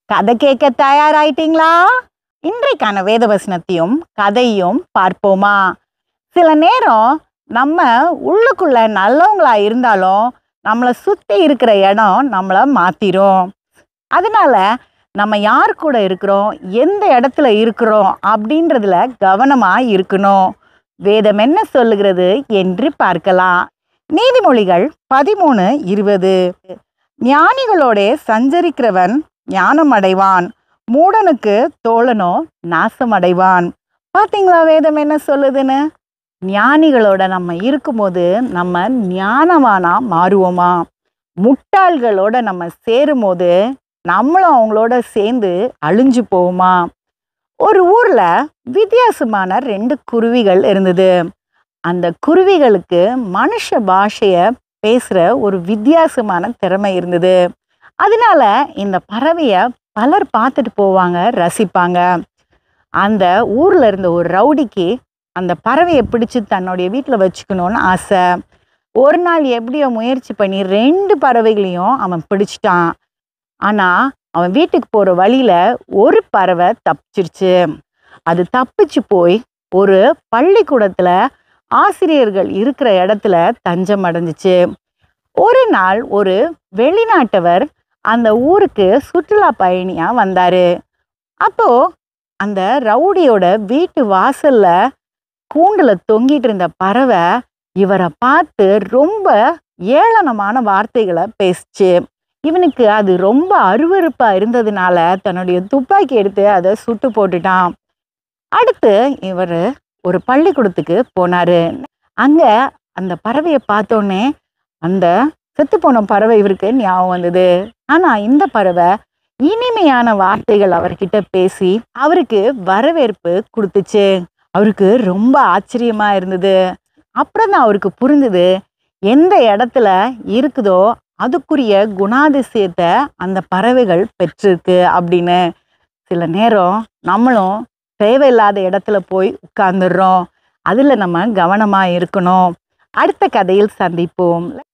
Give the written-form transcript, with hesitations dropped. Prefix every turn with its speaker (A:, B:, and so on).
A: கதை கேட்க தயாராயிட்டீங்களா? இன்றைக்கான வேதவசனத்தையும் கதையும் பார்ப்போமா? சில நேரம் நம்ம உள்ளுக்குள்ள நல்லவங்களா இருந்தாலும் நம்மளை சுற்றி இருக்கிற இடம் நம்மளை மாத்திரும். அதனால நம்ம யார் கூட இருக்கிறோம், எந்த இடத்துல இருக்கிறோம் அப்படின்றதுல கவனமாக இருக்கணும். வேதம் என்ன சொல்லுகிறது என்று பார்க்கலாம். நீதிமொழிகள் 13:20. ஞானிகளோட சஞ்சரிக்கிறவன் ஞானம் அடைவான், மூடனுக்கு தோழனோ நாசம் அடைவான். பார்த்தீங்களா வேதம் என்ன சொல்லுதுன்னு? ஞானிகளோட நம்ம இருக்கும்போது நம்ம ஞானவானா மாறுவோமா? முட்டாள்களோட நம்ம சேரும்போது நம்மளும் அவங்களோட சேர்ந்து அழிஞ்சு போவோமா? ஒரு ஊர்ல வித்தியாசமான 2 குருவிகள் இருந்தது. அந்த குருவிகளுக்கு மனுஷ பாஷைய பேசுற ஒரு வித்தியாசமான திறமை இருந்தது. அதனால இந்த பறவைய பலர் பார்த்துட்டு போவாங்க, ரசிப்பாங்க. அந்த ஊர்ல இருந்த ஒரு ரவுடிக்கு அந்த பறவையை பிடிச்சு தன்னுடைய வீட்டில் வச்சுக்கணும்னு ஆசை. ஒரு நாள் எப்படியோ முயற்சி பண்ணி 2 பறவைகளையும் அவன் பிடிச்சிட்டான். ஆனா அவன் வீட்டுக்கு போற வழியில ஒரு பறவை தப்பிச்சிருச்சு. அது தப்பிச்சு போய் ஒரு பள்ளிக்கூடத்துல ஆசிரியர்கள் இருக்கிற இடத்துல தஞ்சம் அடைஞ்சிச்சு. ஒரு நாள் ஒரு வெளிநாட்டவர் அந்த ஊருக்கு சுற்றுலா பயணியா வந்தாரு. அப்போ அந்த ரவுடியோட வீட்டு வாசல்ல கூண்டுல தொங்கிட்டு இருந்த பறவை இவரை பார்த்து ரொம்ப ஏளனமான வார்த்தைகளை பேசுச்சு. இவனுக்கு அது ரொம்ப அருவருப்பா இருந்ததுனால தன்னுடைய துப்பாக்கி எடுத்து அதை சுட்டு போட்டுட்டான். அடுத்து இவர் ஒரு பள்ளிக்கூடத்துக்கு போனாரு. அங்க அந்த பறவையை பார்த்தோன்னே அந்த செத்துப்போன பறவை இவருக்கு ஞாபகம் வந்தது. ஆனா இந்த பறவை இனிமையான வார்த்தைகள் அவர்கிட்ட பேசி அவருக்கு வரவேற்பு கொடுத்துச்சு. அவருக்கு ரொம்ப ஆச்சரியமா இருந்தது. அப்புறம் தான் அவருக்கு புரிந்தது, எந்த இடத்துல இருக்குதோ அதுக்குரிய குணாதிசயத்தை அந்த பறவைகள் பெற்றிருக்கு அப்படின்னு. சில நேரம் நம்மளும் தேவையில்லாத இடத்துல போய் உட்கார்ந்துடுறோம். அதுல நம்ம கவனமா இருக்கணும். அடுத்த கதையில் சந்திப்போம்.